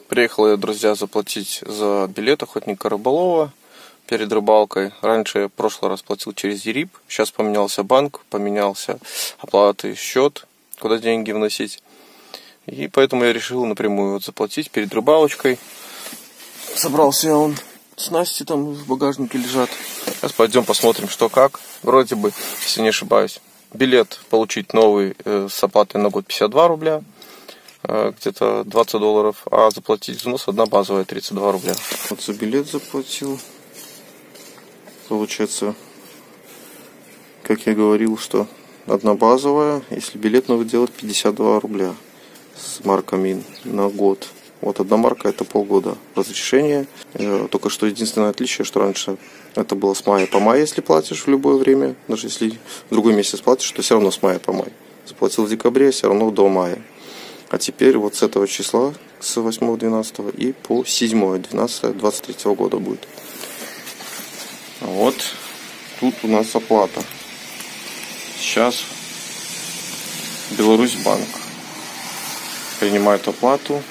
Приехал я, друзья, заплатить за билет охотника-рыболова перед рыбалкой. Раньше я в прошлый раз платил через ЕРИП. Сейчас поменялся банк, поменялся оплаты, счет, куда деньги вносить. И поэтому я решил напрямую заплатить перед рыбалочкой. Собрался он. Снасти там в багажнике лежат. Сейчас пойдем посмотрим, что как. Вроде бы, если не ошибаюсь, билет получить новый с оплатой на год 52 рубля. Где-то $20, а заплатить взнос одна базовая 32 рубля. Вот за билет заплатил. Получается, как я говорил, что одна базовая, если билет новый делать, 52 рубля с марками на год. Вот одна марка — это полгода разрешения. Только что единственное отличие, что раньше это было с мая по май, если платишь в любое время. Даже если в другой месяц платишь, то все равно с мая по май. Заплатил в декабре, все равно до мая. А теперь вот с этого числа, с 8-12 и по 7-12-23 года будет. Вот тут у нас оплата. Сейчас Беларусьбанк принимает оплату.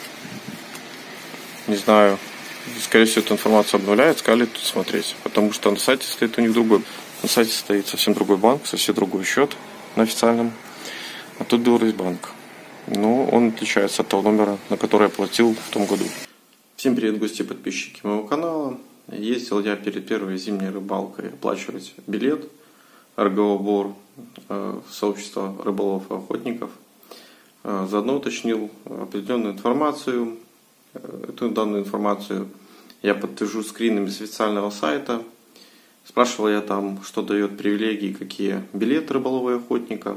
Не знаю, скорее всего, эту информацию обновляют, сказали тут смотреть. Потому что на сайте стоит у них другой. На сайте стоит совсем другой банк, совсем другой счет на официальном. А тут Беларусьбанк. Но он отличается от того номера, на который я платил в том году. Всем привет, гости и подписчики моего канала. Ездил я перед первой зимней рыбалкой оплачивать билет РГО-БОР сообщества рыболов и охотников. Заодно уточнил определенную информацию. Эту данную информацию я подтвержу скринами с официального сайта. Спрашивал я там, что дает привилегии, какие билеты рыболова и охотника.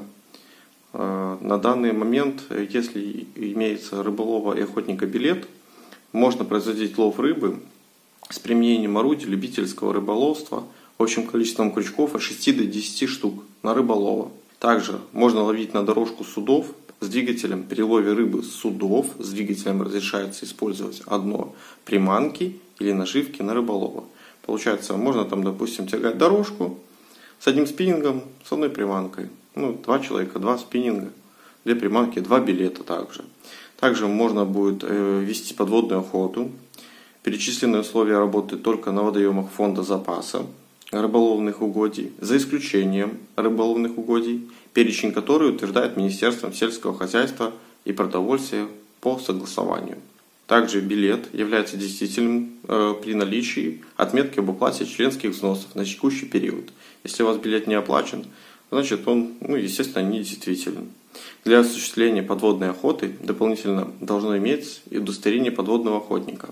На данный момент, если имеется рыболова и охотника билет, можно производить лов рыбы с применением орудий любительского рыболовства общим количеством крючков от 6 до 10 штук на рыболова. Также можно ловить на дорожку судов с двигателем. При лове рыбы с судов с двигателем разрешается использовать одно приманки или наживки на рыболова. Получается, можно там, допустим, тягать дорожку с одним спиннингом, с одной приманкой. 2 человека, 2 спиннинга, 2 приманки, 2 билета также. Также можно будет вести подводную охоту. Перечисленные условия работают только на водоемах фонда запаса рыболовных угодий, за исключением рыболовных угодий, перечень которых утверждает Министерством сельского хозяйства и продовольствия по согласованию. Также билет является действительным при наличии отметки об оплате членских взносов на текущий период. Если у вас билет не оплачен, значит он, естественно, не действителен. Для осуществления подводной охоты дополнительно должно иметь и удостоверение подводного охотника.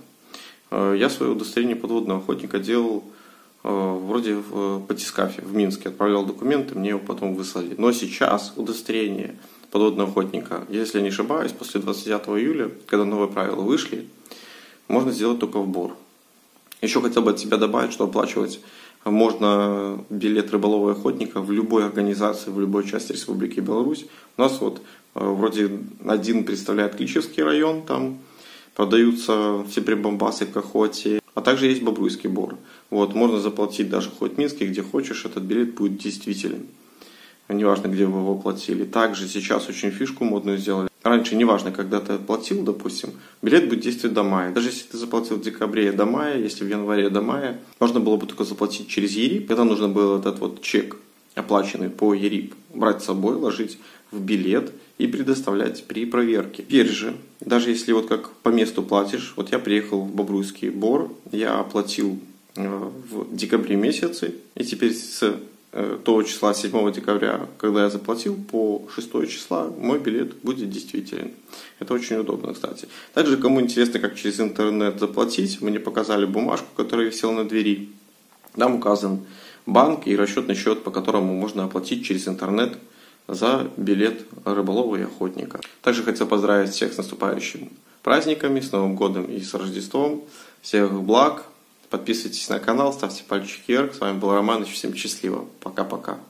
Я свое удостоверение подводного охотника делал вроде в батискафе в Минске. Отправлял документы, мне его потом выслали. Но сейчас удостоверение подводного охотника, если я не ошибаюсь, после 29 июля, когда новые правила вышли, можно сделать только в БОР. Еще хотел бы от себя добавить, что оплачивать можно билет рыболова и охотника в любой организации, в любой части Республики Беларусь. У нас вроде один представляет Кличевский район, там продаются все прибамбасы к охоте, а также есть Бобруйский БОР. Можно заплатить даже хоть в Минске, где хочешь, этот билет будет действителен. Неважно, где вы его платили. Также сейчас очень фишку модную сделали. Раньше, неважно, когда ты платил, допустим, билет будет действовать до мая. Даже если ты заплатил в декабре до мая, если в январе до мая, можно было бы только заплатить через ЕРИП. Тогда нужно было этот чек, оплаченный по ЕРИП, брать с собой, ложить в билет и предоставлять при проверке. Теперь же, даже если как по месту платишь, я приехал в Бобруйский БОР, я оплатил в декабре месяце, и теперь с того числа 7 декабря, когда я заплатил, по 6 числа мой билет будет действителен. Это очень удобно, кстати. Также, кому интересно, как через интернет заплатить, мне показали бумажку, которая висела на двери. Там указан банк и расчетный счет, по которому можно оплатить через интернет за билет рыболова и охотника. Также хотел поздравить всех с наступающими праздниками, с Новым годом и с Рождеством. Всех благ. Подписывайтесь на канал, ставьте пальчики вверх. С вами был Романыч. Всем счастливо. Пока-пока.